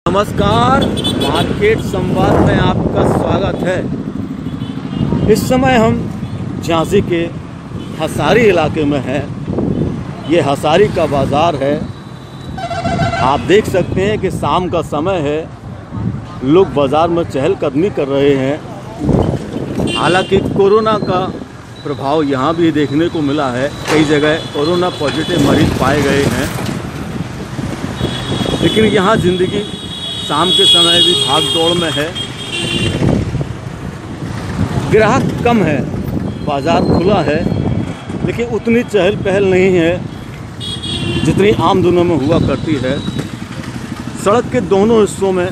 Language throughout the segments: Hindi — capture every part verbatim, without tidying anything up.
नमस्कार, मार्केट संवाद में आपका स्वागत है। इस समय हम झांसी के हसारी इलाके में हैं। ये हसारी का बाज़ार है। आप देख सकते हैं कि शाम का समय है, लोग बाज़ार में चहलकदमी कर रहे हैं। हालांकि कोरोना का प्रभाव यहाँ भी देखने को मिला है। कई जगह कोरोना पॉजिटिव मरीज पाए गए हैं, लेकिन यहाँ ज़िंदगी शाम के समय भी भाग दौड़ में है। ग्राहक कम है, बाज़ार खुला है, लेकिन उतनी चहल पहल नहीं है जितनी आम दिनों में हुआ करती है। सड़क के दोनों हिस्सों में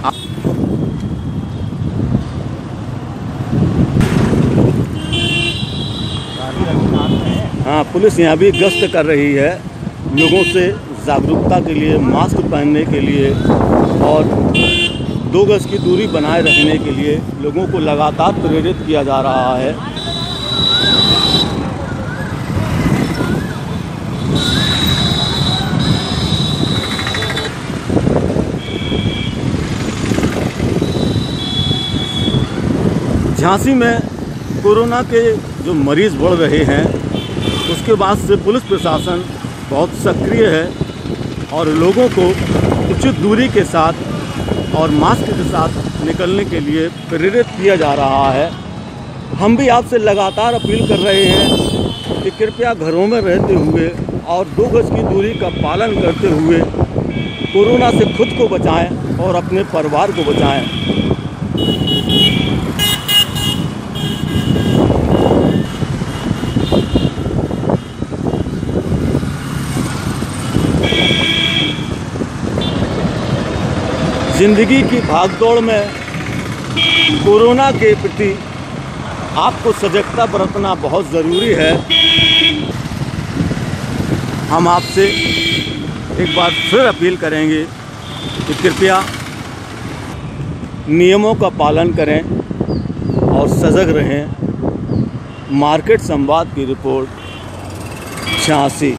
हाँ पुलिस यहाँ भी गश्त कर रही है, लोगों से जागरूकता के लिए, मास्क पहनने के लिए और दो गज की दूरी बनाए रखने के लिए लोगों को लगातार प्रेरित किया जा रहा है। झांसी में कोरोना के जो मरीज़ बढ़ रहे हैं, उसके बाद से पुलिस प्रशासन बहुत सक्रिय है और लोगों को उचित दूरी के साथ और मास्क के साथ निकलने के लिए प्रेरित किया जा रहा है। हम भी आपसे लगातार अपील कर रहे हैं कि कृपया घरों में रहते हुए और दो गज की दूरी का पालन करते हुए कोरोना से खुद को बचाएं और अपने परिवार को बचाएं। ज़िंदगी की भागदौड़ में कोरोना के प्रति आपको सजगता बरतना बहुत ज़रूरी है। हम आपसे एक बार फिर अपील करेंगे कि कृपया नियमों का पालन करें और सजग रहें। मार्केट संवाद की रिपोर्ट झांसी।